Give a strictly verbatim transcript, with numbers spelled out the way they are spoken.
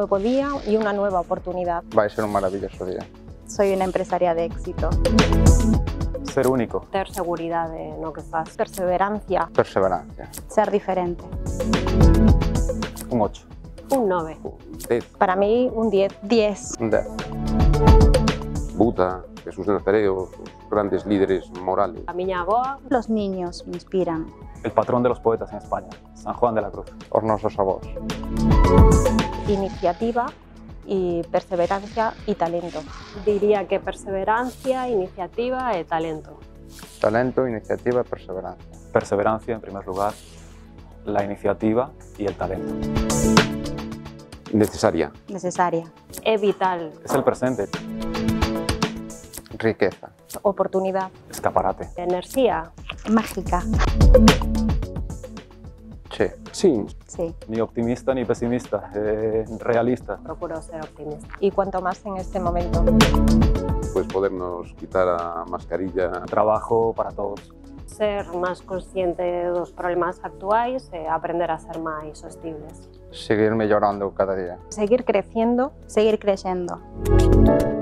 nuevo día y una nueva oportunidad. Va a ser un maravilloso día. Soy una empresaria de éxito. Ser único. Ter seguridade no que faz. Perseverancia. Perseverancia. Ser diferente. Un ocho. Un nove. Un diez. Para mí, un diez. diez. Un diez. Buda, Jesús de Nazaret, os grandes líderes morales. A miña avoa. Los niños me inspiran. El patrón de los poetas en España, San Juan de la Cruz. Os nosos avós. Iniciativa y perseverancia y talento. Diría que perseverancia, iniciativa e talento. Talento, iniciativa y perseverancia. Perseverancia, en primer lugar, la iniciativa y el talento. Necesaria. Necesaria. É vital. Es el presente. Riqueza. Oportunidad. Escaparate. Enerxía. Mágica. Sí. Sí. Sí. Ni optimista ni pesimista, eh, realista. Procuro ser optimista. Y cuanto más en este momento. Pues podernos quitar a mascarilla. Trabajo para todos. Ser máis consciente dos problemas actuais e aprender a ser máis sostibles. Seguir mellorando cada día. Seguir creciendo. Seguir creyendo.